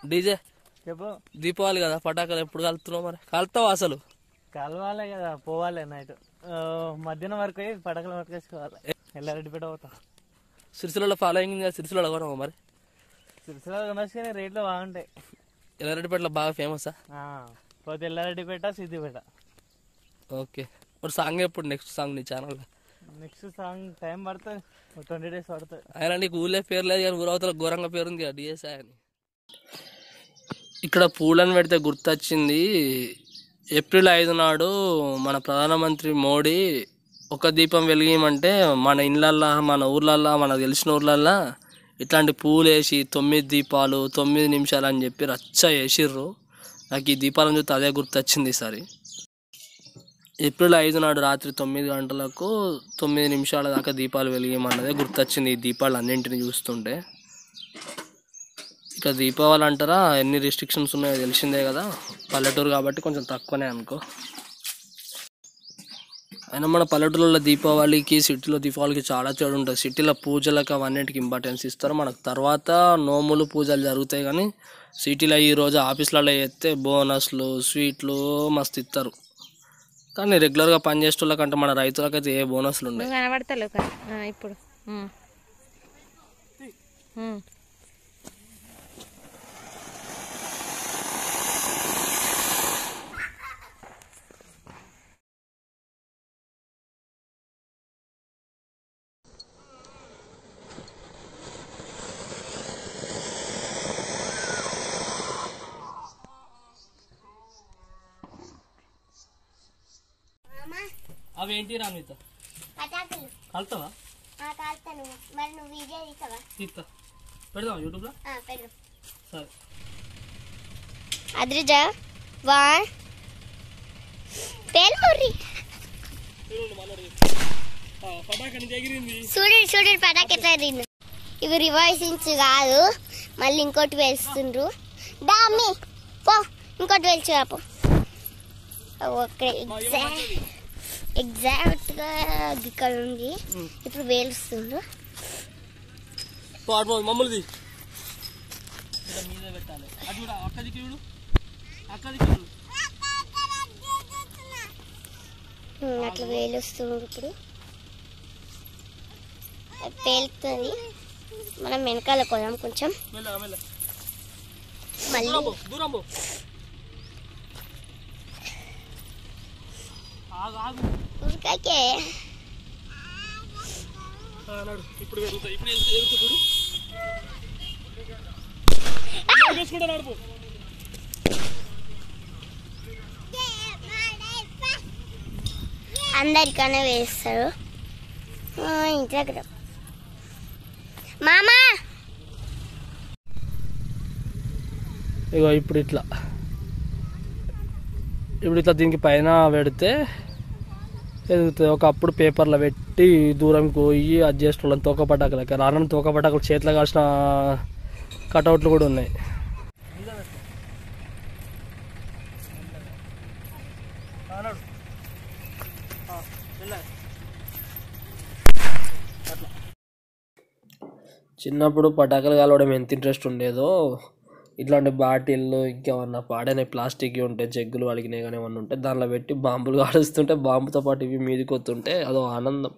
DJ చెప్పు. దీపావళి కదా, పటాకులు ఎప్పుడు కలుతున్నావు? మరి కలుతావు అసలు? కలవాలే కదా, పోవాలి నైట్ మధ్యాహ్నం వరకు పటకలు పట్టుకేసుకోవాలి. ఎల్లారెడ్డిపేట పోతాం. సిరిసిల్లలో ఫాలోయింగ్ సిరిసిల్లలో కొనవు మరి? సిరిసిల్ల కొనొచ్చు కానీ రేట్లు బాగుంటాయి. ఎల్లారెడ్డిపేటలో బాగా ఫేమసా? పోతే ఎల్లారెడ్డిపేట, సిద్దిపేట. ఓకే, మరి సాంగ్ ఎప్పుడు నెక్స్ట్ సాంగ్ నీ ఛానల్? నెక్స్ట్ సాంగ్ టైం పడుతుంది, 20 days పడుతుంది. ఆయన నీకు ఊళ్ళే పేరు లేదు కానీ ఊరవతల ఘోరంగా పేరుంది కదా డిఎస్ఐ అని. ఇక్కడ పూలను పెడితే గుర్తొచ్చింది, ఏప్రిల్ 5 నాడు మన ప్రధానమంత్రి మోడీ ఒక దీపం వెలిగియమంటే మన ఇళ్ళల్లో, మన ఊర్లల్లో, మనకు తెలిసిన ఊర్లల్లో ఇట్లాంటి పూలు వేసి 9 దీపాలు 9 నిమిషాలు అని చెప్పి రచ్చ వేసిర్రు. నాకు ఈ దీపాలను చూస్తే అదే గుర్తొచ్చింది ఈసారి. ఏప్రిల్ 5 నాడు రాత్రి 9 గంటలకు 9 నిమిషాల దాకా దీపాలు వెలిగేమన్నదే గుర్తొచ్చింది ఈ దీపాలు అన్నింటిని చూస్తుంటే. ఇక దీపావళి అంటారా, ఎన్ని రిస్ట్రిక్షన్స్ ఉన్నాయో తెలిసిందే కదా, పల్లెటూరు కాబట్టి కొంచెం తక్కువనే అనుకో. అయినా మన పల్లెటూరులో దీపావళికి సిటీలో దీపావళికి చాలా తేడా ఉంటుంది. సిటీలో పూజలకు అవన్నిటికి ఇంపార్టెన్స్ ఇస్తారు, మనకు తర్వాత నోములు పూజలు జరుగుతాయి. కానీ సిటీలో ఈరోజు ఆఫీసులలో చేస్తే బోనస్లు స్వీట్లు మస్తు ఇస్తారు. కానీ రెగ్యులర్గా పనిచేసే వాళ్ళకంటే మన రైతులకైతే ఏ బోనస్లు ఉన్నాయి. కనబడతలేవు ఇప్పుడు. అవేంటి రామిత కలుతావా? తీస్తా, పెడదాం యూట్యూబ్లో. సరే అద్రిజ వన్ పేల్మురి చూడు పటాక్ ఎట్లా తిన్నా. ఇవి రివాయిసింగ్స్ కాదు, మళ్ళీ ఇంకోటి వేస్తుండ్రు. దామి పో ఇంకోటి వేల్చు కాపో. ఓకే, ఎగ్జాక్ట్ గా ఇక్కడ ఉంది. ఇప్పుడు వేలుస్తుండ్రు. మమ్మల్ని అట్లా వేలుస్తుండ్రు. ఇప్పుడు పేలుతుంది. మనం వెనకాల కొదాం కొంచెం. మళ్ళీ ఉరికాకే ఇప్పుడు అందరికన్నా వేస్తారు. ఇంట్లో మామా ఇగో ఇప్పుడు ఇట్లా దీనికి పైన పెడితే ఎదుగుతుంది. ఒకప్పుడు పేపర్లో పెట్టి దూరంకి పోయి అది చేసిన తోక పటాకులకి రాను తోక పటాకులు చేతిలో కాసిన కటౌట్లు కూడా ఉన్నాయి. చిన్నప్పుడు పటాకులు కాలవడం ఎంత ఇంట్రెస్ట్ ఉండేదో. ఇట్లాంటి బాటిళ్ళు ఇంకేమన్నా పాడైన ప్లాస్టిక్ ఉంటే జగ్గులు అడిగినాయి కానీ ఏమన్నా ఉంటే దానిలో పెట్టి బాంబులు కాలుస్తుంటే బాంబుతో పాటు ఇవి మీదికి వస్తుంటే అదో ఆనందం.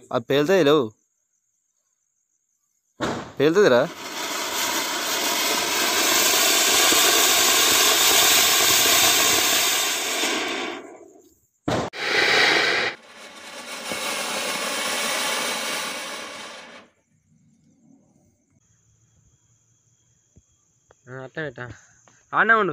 అది పేలుతుంది లేవు, పేలుతుందిరా. అట్లా పెట్టా ఆనే ఉండు.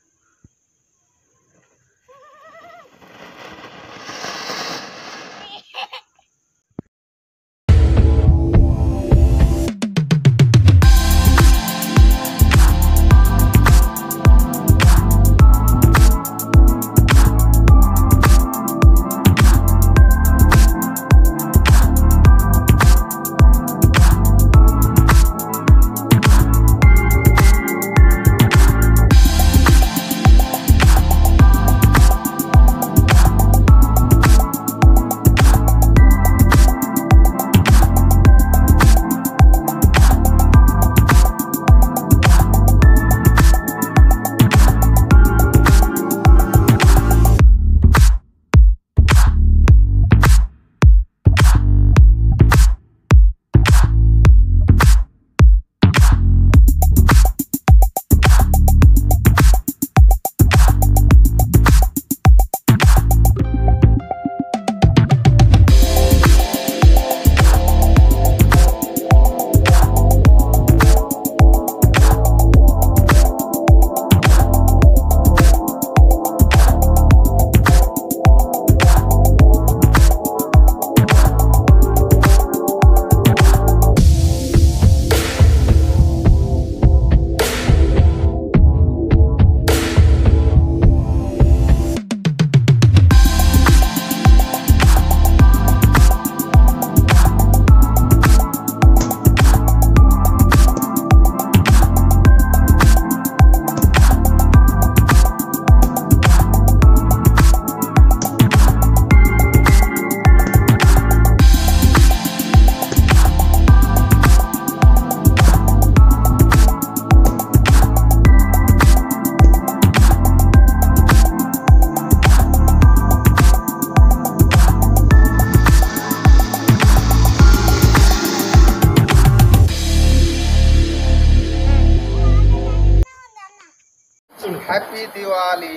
Happy Diwali,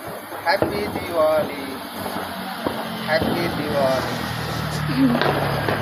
Happy Diwali, Happy Diwali.